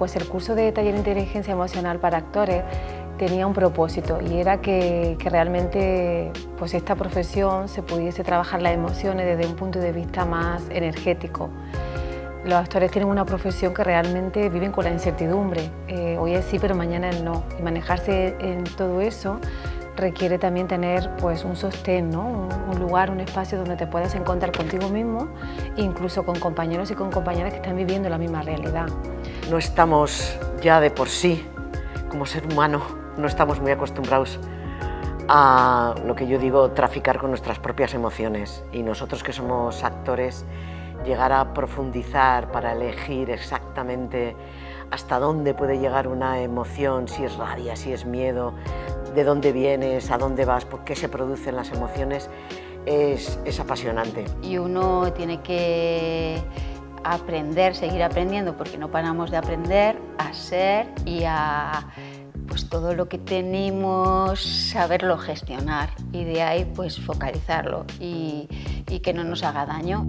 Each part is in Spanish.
pues el curso de taller de inteligencia emocional para actores tenía un propósito y era que realmente pues esta profesión se pudiese trabajar las emociones desde un punto de vista más energético. Los actores tienen una profesión que realmente viven con la incertidumbre. Hoy es sí, pero mañana es no. Y manejarse en todo eso requiere también tener pues un sostén, ¿no? Un lugar, un espacio donde te puedas encontrar contigo mismo, incluso con compañeros y con compañeras que están viviendo la misma realidad. No estamos ya de por sí, como ser humano, no estamos muy acostumbrados a lo que yo digo, traficar con nuestras propias emociones. Y nosotros que somos actores, llegar a profundizar para elegir exactamente hasta dónde puede llegar una emoción, si es rabia, si es miedo, de dónde vienes, a dónde vas, por qué se producen las emociones, es apasionante. Y uno tiene que aprender, seguir aprendiendo, porque no paramos de aprender, a ser y a pues todo lo que tenemos, saberlo gestionar y de ahí pues focalizarlo y que no nos haga daño.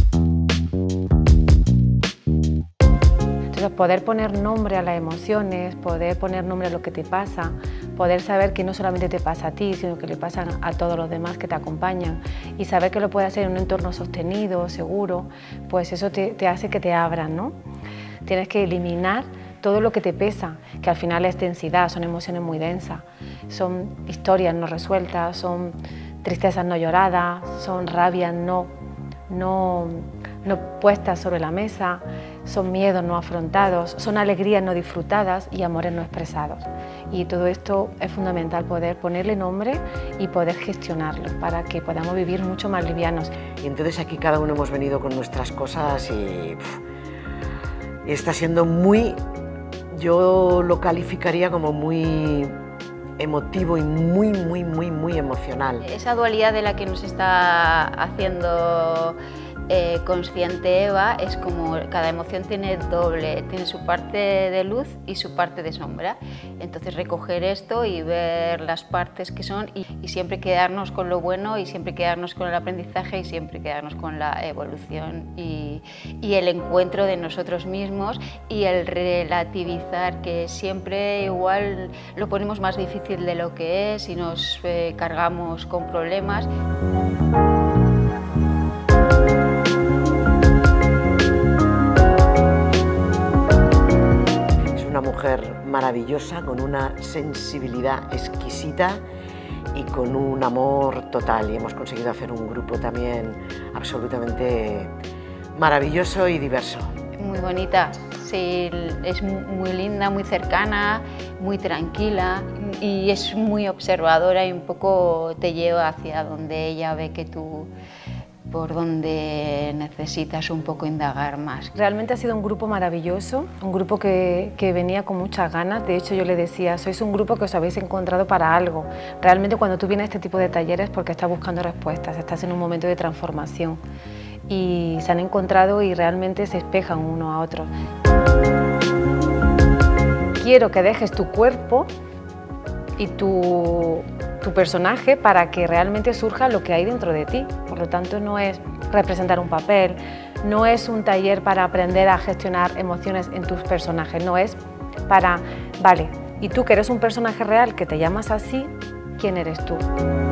Entonces, poder poner nombre a las emociones, poder poner nombre a lo que te pasa, poder saber que no solamente te pasa a ti, sino que le pasan a todos los demás que te acompañan y saber que lo puedes hacer en un entorno sostenido, seguro, pues eso te hace que te abran, ¿no? Tienes que eliminar todo lo que te pesa, que al final es densidad, son emociones muy densas, son historias no resueltas, son tristezas no lloradas, son rabias no puestas sobre la mesa, son miedos no afrontados, son alegrías no disfrutadas y amores no expresados. Y todo esto es fundamental, poder ponerle nombre y poder gestionarlo para que podamos vivir mucho más livianos. Y entonces aquí cada uno hemos venido con nuestras cosas y está siendo muy, yo lo calificaría como muy emotivo y muy emocional. Esa dualidad de la que nos está haciendo consciente Eva es como cada emoción tiene doble, tiene su parte de luz y su parte de sombra. Entonces recoger esto y ver las partes que son y siempre quedarnos con lo bueno y siempre quedarnos con el aprendizaje y siempre quedarnos con la evolución y el encuentro de nosotros mismos y el relativizar, que siempre igual lo ponemos más difícil de lo que es y nos cargamos con problemas. Una mujer maravillosa, con una sensibilidad exquisita y con un amor total. Y hemos conseguido hacer un grupo también absolutamente maravilloso y diverso. Muy bonita, sí, es muy linda, muy cercana, muy tranquila y es muy observadora y un poco te lleva hacia donde ella ve que tú por donde necesitas un poco indagar más. Realmente ha sido un grupo maravilloso, un grupo que venía con muchas ganas. De hecho, yo le decía, sois un grupo que os habéis encontrado para algo. Realmente cuando tú vienes a este tipo de talleres es porque estás buscando respuestas, estás en un momento de transformación y se han encontrado y realmente se espejan uno a otro. Quiero que dejes tu cuerpo y tu personaje para que realmente surja lo que hay dentro de ti. Por lo tanto, no es representar un papel, no es un taller para aprender a gestionar emociones en tus personajes, no es para, vale, y tú que eres un personaje real, que te llamas así, ¿quién eres tú?